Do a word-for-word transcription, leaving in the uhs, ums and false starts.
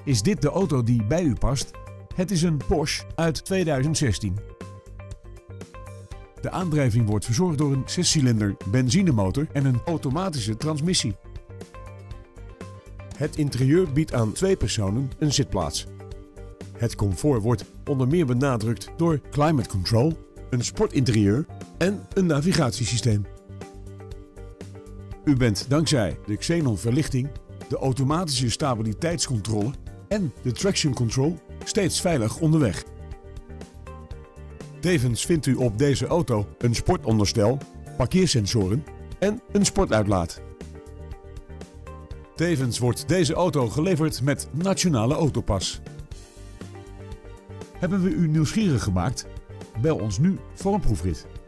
Is dit de auto die bij u past? Het is een Porsche uit tweeduizend zestien. De aandrijving wordt verzorgd door een zescilinder benzinemotor en een automatische transmissie. Het interieur biedt aan twee personen een zitplaats. Het comfort wordt onder meer benadrukt door climate control, een sportinterieur en een navigatiesysteem. U bent dankzij de Xenon verlichting, de automatische stabiliteitscontrole en de traction control steeds veilig onderweg. Tevens vindt u op deze auto een sportonderstel, parkeersensoren en een sportuitlaat. Tevens wordt deze auto geleverd met Nationale Autopas. Hebben we u nieuwsgierig gemaakt? Bel ons nu voor een proefrit.